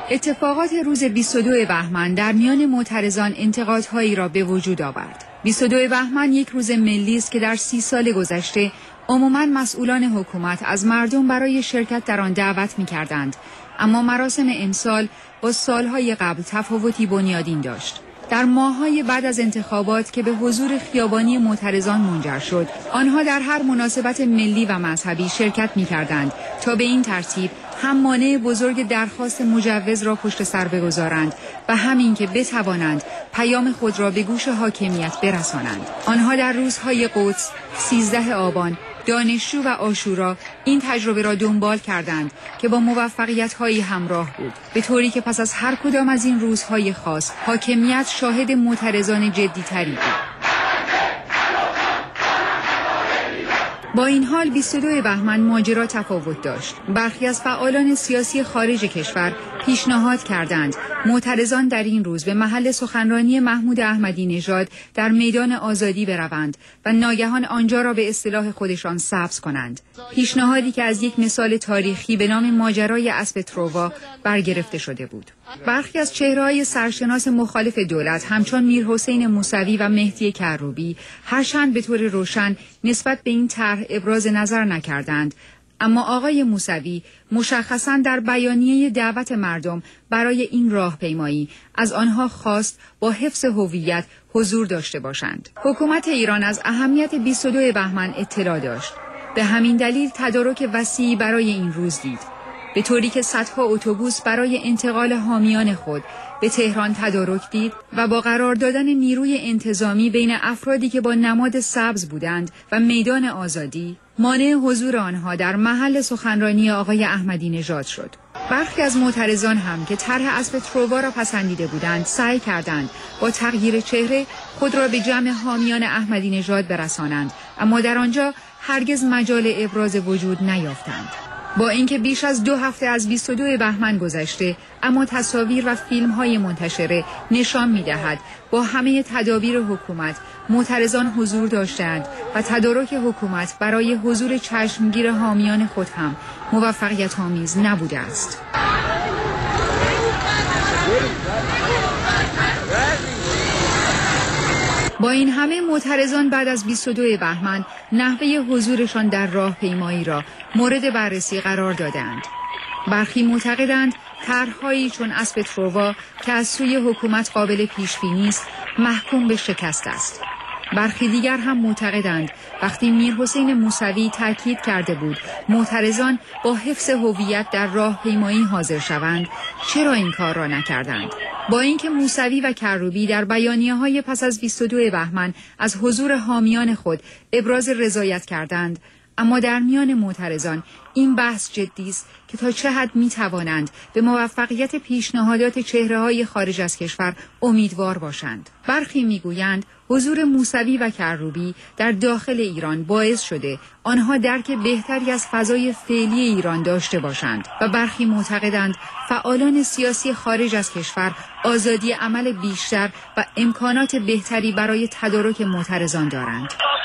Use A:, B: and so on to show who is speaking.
A: اتفاقات روز 22 بهمن در میان معترضان انتقادهایی را به وجود آورد. 22 بهمن یک روز ملی است که در 30 سال گذشته عموماً مسئولان حکومت از مردم برای شرکت در آن دعوت می‌کردند، اما مراسم امسال با سالهای قبل تفاوتی بنیادین داشت. در ماه‌های بعد از انتخابات که به حضور خیابانی معترضان منجر شد، آنها در هر مناسبت ملی و مذهبی شرکت می‌کردند تا به این ترتیب هم مانع بزرگ درخواست مجوز را پشت سر بگذارند و همین که بتوانند پیام خود را به گوش حاکمیت برسانند. آنها در روزهای قدس، 13 آبان، دانشجو و عاشورا این تجربه را دنبال کردند که با موفقیت‌هایی همراه بود، به طوری که پس از هر کدام از این روزهای خاص حاکمیت شاهد معترضان جدی‌تری بود. با این حال 22 بهمن ماجرا تفاوت داشت. برخی از فعالان سیاسی خارج کشور پیشنهاد کردند معترضان در این روز به محل سخنرانی محمود احمدی نژاد در میدان آزادی بروند و ناگهان آنجا را به اصطلاح خودشان سبز کنند. پیشنهادی که از یک مثال تاریخی به نام ماجرای اسب تروا برگرفته شده بود. برخی از چهره‌های سرشناس مخالف دولت همچون میرحسین موسوی و مهدی کروبی هرچند به طور روشن نسبت به این طرح ابراز نظر نکردند، اما آقای موسوی مشخصاً در بیانیه دعوت مردم برای این راهپیمایی از آنها خواست با حفظ هویت حضور داشته باشند. حکومت ایران از اهمیت 22 بهمن اطلاع داشت. به همین دلیل تدارک وسیعی برای این روز دید، به طوری که صدها اتوبوس برای انتقال حامیان خود به تهران تدارک دید و با قرار دادن نیروی انتظامی بین افرادی که با نماد سبز بودند و میدان آزادی مانع حضور آنها در محل سخنرانی آقای احمدی نژاد شد. برخی از معترضان هم که طرح اسب تروا را پسندیده بودند سعی کردند با تغییر چهره خود را به جمع حامیان احمدی نژاد برسانند، اما در آنجا هرگز مجال ابراز وجود نیافتند. با اینکه بیش از 2 هفته از 22 بهمن گذشته، اما تصاویر و فیلم‌های منتشره نشان می‌دهد با همه تدابیر حکومت معترضان حضور داشتند و تدارک حکومت برای حضور چشمگیر حامیان خود هم موفقیت‌آمیز نبوده است. با این همه معترضان بعد از 22 بهمن نحوه حضورشان در راهپیمایی را مورد بررسی قرار دادند. برخی معتقدند طرح‌هایی چون اسب تروا که از سوی حکومت قابل پیش‌بینی است محکوم به شکست است. برخی دیگر هم معتقدند وقتی میرحسین موسوی تاکید کرده بود معترضان با حفظ هویت در راهپیمایی حاضر شوند، چرا این کار را نکردند؟ با اینکه موسوی و کروبی در بیانیه‌های پس از 22 بهمن از حضور حامیان خود ابراز رضایت کردند، اما در میان معترضان این بحث جدی است که تا چه حد می‌توانند به موفقیت پیشنهادات چهره‌های خارج از کشور امیدوار باشند. برخی می‌گویند حضور موسوی و کروبی در داخل ایران باعث شده آنها درک بهتری از فضای فعلی ایران داشته باشند و برخی معتقدند فعالان سیاسی خارج از کشور آزادی عمل بیشتر و امکانات بهتری برای تدارک معترضان دارند.